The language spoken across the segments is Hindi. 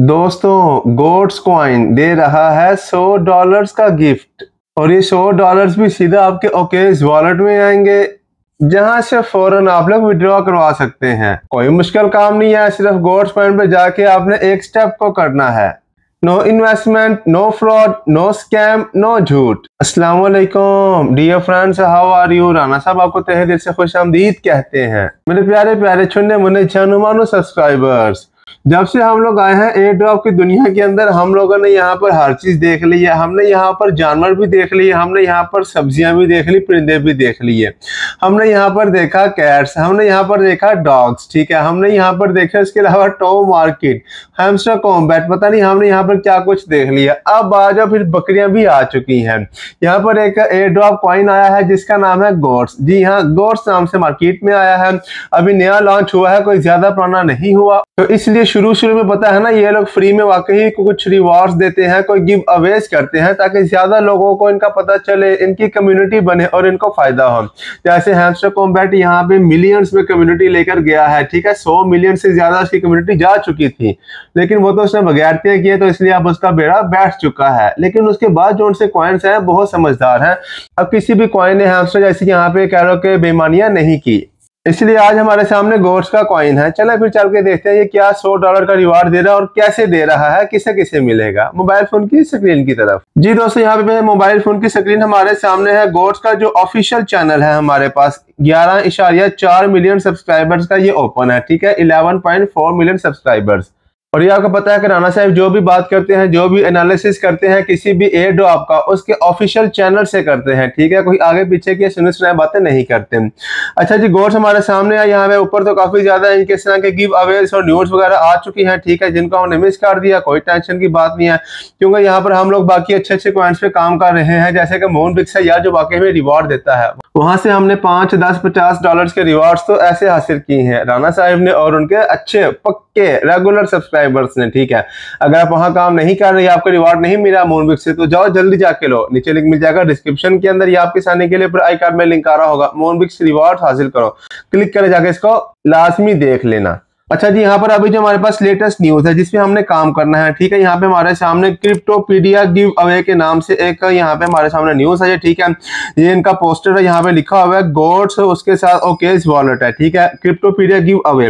दोस्तों गोट्स कॉइन दे रहा है $100 का गिफ्ट और ये $100 भी सीधा आपके ओकेज वॉलेट में आएंगे जहां से फौरन आप लोग विड्रॉ करवा सकते हैं। कोई मुश्किल काम नहीं है, सिर्फ गोट्स कॉइन पे जाके आपने एक स्टेप को करना है। No investment, no fraud, no scam, no झूठ। अस्सलाम वालेकुम dear friends, how are you. Rana साहब आपको तहे दिल से खुशामदीद कहते हैं। मेरे प्यारे प्यारे छुन्ने मुन्ने जानो मानो सब्सक्राइबर्स, जब से हम लोग आए हैं एयर ड्रॉप की दुनिया के अंदर हम लोगों ने यहाँ पर हर चीज देख ली है। हमने यहाँ पर जानवर भी देख लिए, हमने यहाँ पर सब्जियां भी देख ली, परिंदे भी देख लिए। हमने यहाँ पर देखा कैट्स, हमने यहाँ पर देखा डॉग्स, ठीक है। हमने यहाँ पर देखा इसके अलावा टॉ मार्केट, हैमस्टर कॉम्बैट, पता नहीं हमने यहाँ पर क्या कुछ देख लिया। अब आ जाओ, फिर बकरियां भी आ चुकी हैं। यहाँ पर एक एयर ड्रॉप कॉइन आया है जिसका नाम है गोट्स। जी हाँ, गोट्स नाम से मार्केट में आया है, अभी नया लॉन्च हुआ है, कोई ज्यादा पुराना नहीं हुआ। तो इसलिए शुरू में पता है ना, ये लोग फ्री में वाकई कुछ रिवॉर्ड्स देते हैं, कोई गिव अवेज करते हैं ताकि ज्यादा लोगों को इनका पता चले, इनकी कम्युनिटी बने और इनको फायदा हो। जैसे हैमस्टर कॉम्बैट यहाँ पे मिलियंस में कम्युनिटी लेकर गया है, ठीक है। 100 मिलियन से ज्यादा उसकी कम्युनिटी जा चुकी थी, लेकिन वो तो उसने बगैरतियां किए, तो इसलिए अब उसका बेड़ा बैठ चुका है। लेकिन उसके बाद जो उनसे कॉइन्स हैं बहुत समझदार हैं। अब किसी भी कॉइन ने हैमस्टर जैसी यहाँ पे कह लो कि बेईमानियां नहीं की, इसलिए आज हमारे सामने गोट्स का कॉइन है। चलो फिर चल के देखते हैं ये क्या $100 का रिवार्ड दे रहा है और कैसे दे रहा है, किसे किसे मिलेगा। मोबाइल फोन की स्क्रीन की तरफ। जी दोस्तों, यहाँ पे मोबाइल फोन की स्क्रीन हमारे सामने है। गोट्स का जो ऑफिशियल चैनल है हमारे पास 11.4 मिलियन सब्सक्राइबर्स का ये ओपन है, ठीक है। 11.4 मिलियन सब्सक्राइबर्स। और ये आपको पता है कि राना साहब जो भी बात करते हैं, जो भी एनालिसिस करते हैं किसी भी एयर ड्रॉप का, उसके ऑफिशियल चैनल से करते हैं, ठीक है। कोई आगे पीछे की सुनी सुनाई बातें नहीं करते। अच्छा जी, गोट्स हमारे सामने है। यहाँ पे ऊपर तो काफी ज्यादा इनके इस तरह के गिव अवेज और न्यूज वगैरह आ चुकी हैं, ठीक है, जिनको हमने मिस कर दिया। कोई टेंशन की बात नहीं है, क्योंकि यहाँ पर हम लोग बाकी अच्छे अच्छे कॉइन्स पे काम कर रहे हैं, जैसे कि मोनबिक्स है यार, जो वाकई में रिवॉर्ड देता है। वहां से हमने $5, $10, $50 के रिवॉर्ड्स तो ऐसे हासिल किए हैं राना साहब ने और उनके अच्छे पक्के रेगुलर सब्सक्राइबर्स ने, ठीक है। अगर आप वहां काम नहीं कर रहे, आपको रिवॉर्ड नहीं मिला मोनबिक्स से, तो जाओ जल्दी जाके लो, नीचे लिंक मिल जाएगा डिस्क्रिप्शन के अंदर, या आपके आने के लिए आई कार्ड में लिंक आ रहा होगा। मोनबिक्स रिवॉर्ड हासिल करो, क्लिक करे जाके इसको लाजमी देख लेना। अच्छा जी, यहाँ पर अभी जो हमारे पास लेटेस्ट न्यूज है जिसमें हमने काम करना है, ठीक है। यहाँ पे हमारे सामने क्रिप्टोपीडिया गिव अवे के नाम से एक यहाँ पे हमारे सामने न्यूज है, ठीक है। ये इनका पोस्टर है, यहाँ पे लिखा हुआ है गोट्स, उसके साथ ओकेज वॉलेट है, ठीक है। Cryptopedia give away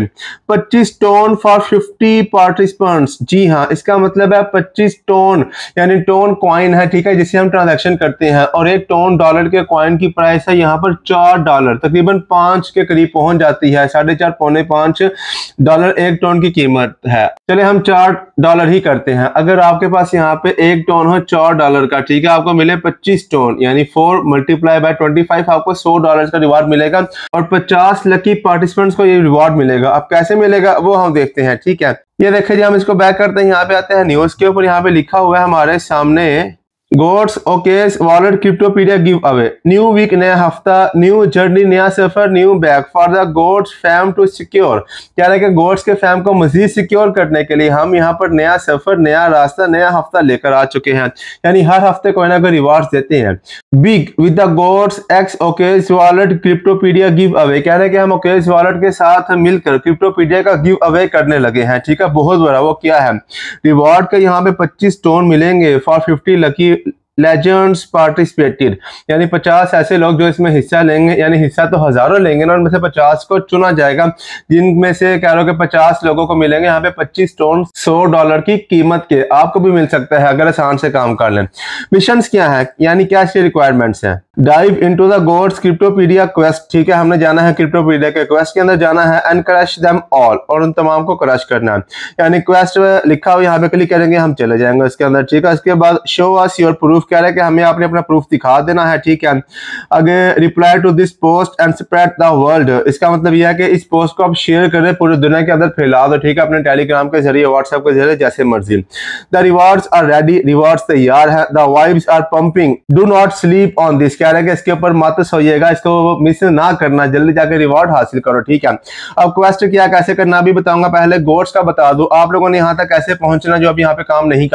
25 TON for 50 participants. जी हाँ, इसका मतलब है 25 टोन यानी टोन कॉइन है, ठीक है, जिससे हम ट्रांजेक्शन करते हैं। और एक टोन डॉलर के कॉइन की प्राइस है यहाँ पर $4, तकरीबन 5 के करीब पहुंच जाती है। 4.5 पौने 5 डॉलर एक टोन की कीमत है। चले हम $4 ही करते हैं। अगर आपके पास यहाँ पे एक टोन हो $4 का, ठीक है, आपको मिले 25 टोन यानी 4 मल्टीप्लाई बाय 25, आपको $100 का रिवार्ड मिलेगा और 50 लकी पार्टिसिपेंट्स को ये रिवार्ड मिलेगा। अब कैसे मिलेगा वो हम देखते हैं, ठीक है। ये देखिए जी, हम इसको बैक करते हैं, यहाँ पे आते हैं न्यूज के ऊपर। यहाँ पे लिखा हुआ है हमारे सामने GOATS OKX wallet Cryptopedia give away, new week नया हफ्ता, न्यू जर्नी नया सफर, new bag for the GOATS fam to secure. कह रहे हैं कि गोट्स के फैम को मजीद सिक्योर करने के लिए हम यहाँ पर नया सफर, नया रास्ता, नया हफ्ता लेकर आ चुके हैं, यानी हर हफ्ते कोई ना कोई रिवार्ड्स देते हैं। Big with the GOATS X OKX wallet Cryptopedia give away, कह रहे हैं कि हम ओकेज वॉलेट के साथ मिलकर क्रिप्टोपीडिया का गिव अवे करने लगे हैं, ठीक है। बहुत बड़ा वो क्या है, रिवार्ड के यहाँ पे 25 टोन मिलेंगे फॉर 50 लकी लेजेंड्स पार्टिसिपेटेड, यानी 50 ऐसे लोग जो इसमें हिस्सा लेंगे, यानी हिस्सा तो हजारों लेंगे ना, उनमें से 50 को चुना जाएगा, जिनमें से कह लो कि 50 लोगों को मिलेंगे यहाँ पे 25 टोन $100 की कीमत के। आपको भी मिल सकता है अगर आसान से काम कर लें। मिशंस क्या है, यानी क्या इसके रिक्वायरमेंट्स हैं। Dive into the GOATS Cryptopedia quest, ठीक है, हमने जाना है क्रिप्टोपीडिया के क्वेस्ट के अंदर जाना है, एंड क्रश देम ऑल, और उन तमाम को क्रश करना है, यानी क्वेस्ट लिखा हुआ यहाँ पे क्लिक करेंगे हम चले जाएंगे इसके अंदर, ठीक है। इसके बाद शो अस योर प्रूफ, कह रहे हैं कि हमें आपने अपना प्रूफ दिखा देना है, ठीक है। आगे reply to this post and spread the world, इसका मतलब यह है कि इस पोस्ट को आप शेयर करें, पूरी दुनिया के अंदर फैला दो, ठीक है, अपने टेलीग्राम के जरिए, व्हाट्सएप के जरिए, जैसे मर्जी। The rewards are ready, rewards तैयार है। The vibes are pumping, do not sleep on this, कह रहे हैं कि इसके ऊपर मत सोइएगा, इसको मिस ना करना, जल्दी जाके रिवार्ड हासिल करो, ठीक है। अब क्वेस्ट क्या कैसे करना भी बताऊंगा, पहले गोट्स का बता दूं, आप लोगों ने यहाँ तक कैसे पहुंचना जो अब यहाँ पे काम नहीं कर रहे।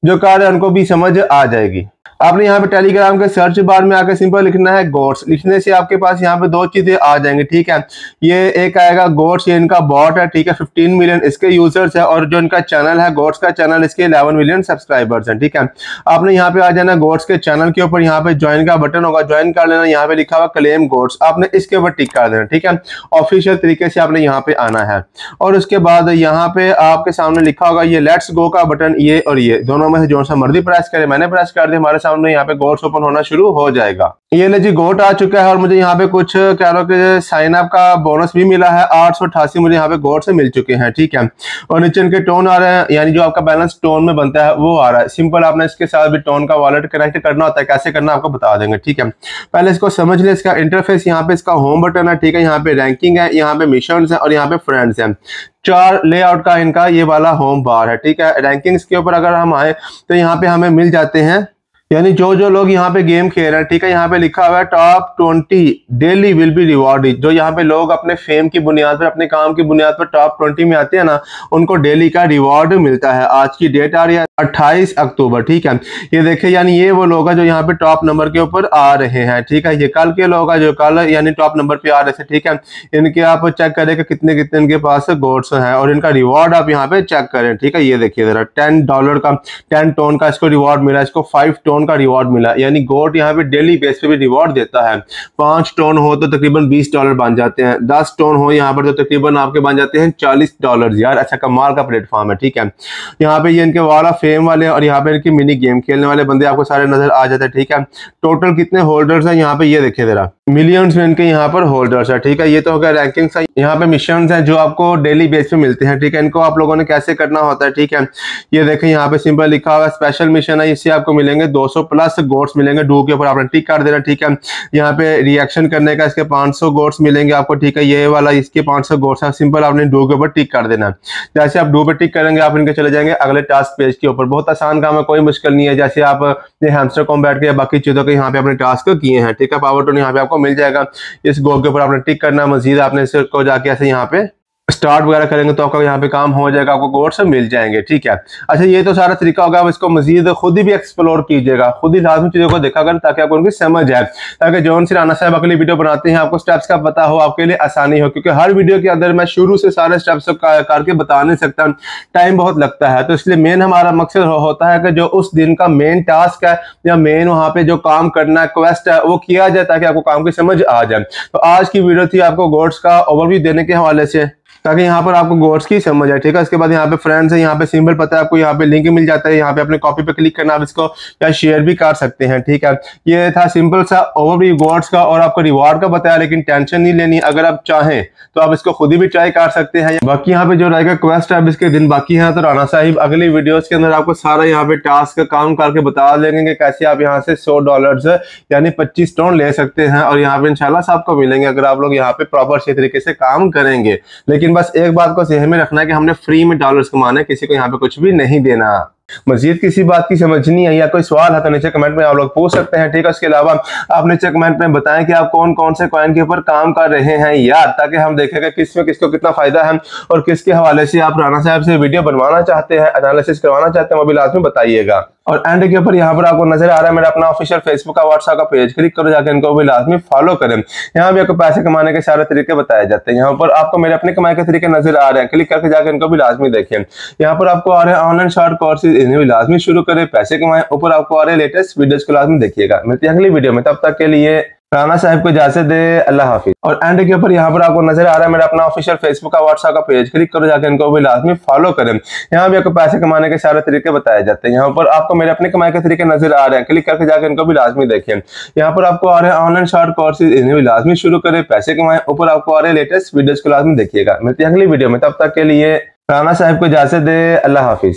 जो कार्ड है उनको भी समझ आ जाएगी। आपने यहाँ पे टेलीग्राम के सर्च बार में आकर सिंपल लिखना है गोट्स। लिखने से आपके पास यहाँ पे दो चीजें आ जाएंगी, ठीक है। ये एक आएगा गोट्स, ये इनका बॉट है, ठीक है। 15 मिलियन इसके यूजर्स है और जो इनका चैनल है गोट्स का चैनल, इसके 11 मिलियन सब्सक्राइबर्स हैं, ठीक है। आपने यहाँ पे आ जाना गोट्स के चैनल के ऊपर, यहाँ पे ज्वाइन का बटन होगा, ज्वाइन कर लेना। यहाँ पे लिखा हुआ क्लेम गोट्स, आपने इसके ऊपर टिक कर देना, ठीक है। ऑफिशियल तरीके से आपने यहाँ पे आना है और उसके बाद यहाँ पे आपके सामने लिखा होगा ये लेट्स गो का बटन, ये और ये दोनों में से जो सा मर्जी प्रेस करे। मैंने प्रेस कर दिया, हमारे सामने यहाँ पे गोट्स ओपन होना शुरू हो जाएगा। ये ले जी गोट आ चुका है और मुझे यहाँ पे कुछ कह लो कि साइन अप का बोनस भी मिला है। 888 मुझे यहाँ पे गोट से मिल चुके हैं, ठीक है। और नीचे इनके टोन आ रहे हैं, यानी जो आपका बैलेंस टोन में बनता है वो आ रहा है। सिंपल आपने इसके साथ भी टोन का वॉलेट कनेक्ट करना होता है, कैसे करना आपको बता देंगे, ठीक है। पहले इसको समझ ले। इसका इंटरफेस यहाँ पे इसका होम बटन है, ठीक है। यहाँ पे रैंकिंग है, यहाँ पे मिशंस है और यहाँ पे फ्रेंड्स है। 4 लेआउट का इनका ये वाला होम बार है, ठीक है। रैंकिंग्स के ऊपर अगर हम आए तो यहाँ पे हमें मिल जाते हैं, यानी जो लोग यहाँ पे गेम खेल रहे हैं, ठीक है। यहाँ पे लिखा हुआ है top 20 daily will be rewarded. जो यहाँ पे लोग अपने फेम की बुनियाद पर, अपने काम की बुनियाद पर टॉप 20 में आते हैं ना, उनको डेली का रिवॉर्ड मिलता है। आज की डेट आ रही है 28 अक्टूबर, ठीक है। ये देखिए, यानी ये वो लोग हैं जो यहाँ पे टॉप नंबर के ऊपर आ रहे हैं, ठीक है। ये कल के लोग हैं जो कल यानी टॉप नंबर पे आ रहे थे, ठीक है। इनके आप चेक करें कि कितने कितने इनके पास गोट्स हैं और इनका रिवॉर्ड आप यहाँ पे चेक करें, ठीक है। ये देखिए जरा, $10 का 10 टोन का इसको रिवॉर्ड मिला, इसको 5 टोन का रिवॉर्ड मिला। यानी गोट यहाँ पे डेली बेस पे भी रिवॉर्ड देता है। 5 टोन हो तो तकरीबन $20 बन जाते हैं। 10 टोन हो यहाँ पर तो तकरीबन आपके बन जाते हैं $40 यार। अच्छा कमाल का प्लेटफॉर्म है, ठीक है। यहाँ पे ये इनके वाला फेम वाले और यहाँ पे इनकी मिनी गेम खेलने वाले बंदे आपको सारे नजर आ जाते हैं, ठीक है। टोटल कितने होल्डर्स हैं यहाँ पे ये देखिए जरा, मिलियंस में इनके यहाँ पर होल्डर्स है, ठीक है। ये तो हो गया रैंकिंग का। यहाँ पे मिशंस हैं जो आपको डेली बेस पे मिलते हैं, ठीक है। इनको आप लोगों ने कैसे करना होता है, ठीक है। ये देखें यहाँ पे सिंपल लिखा हुआ है स्पेशल मिशन है, इससे आपको मिलेंगे 200 प्लस गोट्स मिलेंगे। डू के ऊपर आपने टिक कर देना, ठीक है। यहाँ पे रिएक्शन करने का इसके 500 गोट्स मिलेंगे आपको, ठीक है। ये वाला इसके 500 गोट्स है, सिंपल आपने डू के ऊपर टिक कर देना। जैसे आप डू पे टिक करेंगे आप इनके चले जाएंगे अगले टास्क पेज के ऊपर। बहुत आसान काम है, कोई मुश्किल नहीं है। जैसे आप ये हैमस्टर कॉम्बैट के बाकी चीजों के यहाँ पे अपने टास्क किए हैं, ठीक है। पावर टूल यहाँ पे आपको मिल जाएगा। इस गो के ऊपर आपने टिक करना, मजीद आपने इसको जाके ऐसे यहाँ पे स्टार्ट वगैरह करेंगे तो आपका यहाँ पे काम हो जाएगा, आपको गोट्स मिल जाएंगे, ठीक है। अच्छा ये तो सारा तरीका होगा, आप इसको मजीद खुद ही भी एक्सप्लोर कीजिएगा, खुद ही लाजमी चीजों को देखा करें ताकि आपको उनकी समझ आए, ताकि जौन सी राना साहब अगली वीडियो बनाते हैं आपको स्टेप्स का पता हो, आपके लिए आसानी हो। क्योंकि हर वीडियो के अंदर मैं शुरू से सारे स्टेप्स करके बता नहीं सकता, टाइम बहुत लगता है। तो इसलिए मेन हमारा मकसद होता है कि जो उस दिन का मेन टास्क है या मेन वहाँ पे जो काम करना है, क्वेस्ट है, वो किया जाए ताकि आपको काम की समझ आ जाए। तो आज की वीडियो थी आपको गोट्स का ओवरव्यू देने के हवाले से, ताकि यहाँ पर आपको गोट्स की समझ आए, ठीक है। इसके बाद यहाँ पे फ्रेंड्स है, यहाँ पे सिंबल पता है आपको, यहाँ पे लिंक मिल जाता है। यहाँ पे अपने कॉपी पे क्लिक करना, आप इसको या शेयर भी कर सकते हैं, ठीक है। ये था सिंपल सा ओवरव्यू गोट्स का और आपको रिवॉर्ड का बताया, लेकिन टेंशन नहीं लेनी। अगर आप चाहें तो आप इसको खुद ही भी ट्राई कर सकते हैं। बाकी यहाँ पे जो रहेगा क्वेस्ट है, अब इसके दिन बाकी है। तो राना साहिब अगली वीडियोस के अंदर आपको सारा यहाँ पे टास्क काम करके बता देंगे कि कैसे आप यहाँ से $100 यानी 25 टोन ले सकते हैं और यहाँ पे इंशाल्लाह सबको मिलेंगे अगर आप लोग यहाँ पे प्रॉपर सही तरीके से काम करेंगे। लेकिन बस एक बात को ज़हन में रखना है कि हमने फ्री में डॉलर्स कमाना है, किसी को यहाँ पे कुछ भी नहीं देना। मजीद किसी बात की समझ नहीं आई या कोई सवाल है तो नीचे कमेंट में आप लोग पूछ सकते हैं, ठीक है। उसके अलावा आप नीचे कमेंट में बताएं कि आप कौन कौन से कॉइन के ऊपर काम कर रहे हैं यार, ताकि हम देखें कि किस में किसको कितना फायदा है और किसके हवाले से आप राना साहब से वीडियो बनवाना चाहते हैं, एनालिसिस करवाना चाहते हैं, वो भी लाजमी बताइएगा। और एंड के ऊपर यहाँ पर आपको नजर आ रहा है मेरा अपना ऑफिशियल फेसबुक का व्हाट्सएप का पेज, क्लिक करो जाकर इनको भी लाजमी फॉलो करें। यहाँ भी आपको पैसे कमाने के सारे तरीके बताए जाते हैं। यहाँ पर आपको मेरे अपने कमाई के तरीके नजर आ रहे हैं, क्लिक करके जाकर इनको भी लाजमी देखें। यहाँ पर आपको आ रहे हैं ऑनलाइन शॉर्ट कोर्सेज, इन्हें भी लाजमी शुरू करें, पैसे कमाएं। ऊपर आपको आ रहे हैं लेटेस्ट वीडियोस को लाजमी देखिएगा। मिलते हैं अगली वीडियो में, तब तक के लिए राना साहब को इजाजत दे, अल्लाह हाफिज। और एंड के ऊपर यहाँ पर आपको नजर आ रहा है मेरा अपना ऑफिशियल फेसबुक का व्हाट्सएप का पेज, क्लिक करो जाकर इनको भी लाजमी फॉलो करें। यहाँ भी आपको पैसे कमाने के सारे तरीके बताए जाते हैं। यहाँ पर आपको मेरे अपने कमाई के तरीके नजर आ रहे हैं, क्लिक करके जाकर इनको भी लाजमी देखें। यहाँ पर आपको आ रहे हैं ऑनलाइन शॉर्ट कोर्सेज, इन्हें भी लाजमी शुरू करें, पैसे कमाएं। ऊपर आपको आ रहे हैं लेटेस्ट वीडियोस को लाजमी देखिएगा। मिलते हैं अगली वीडियो में, तब तक के लिए राना साहब को इजाजत दे, अल्लाह हाफिज।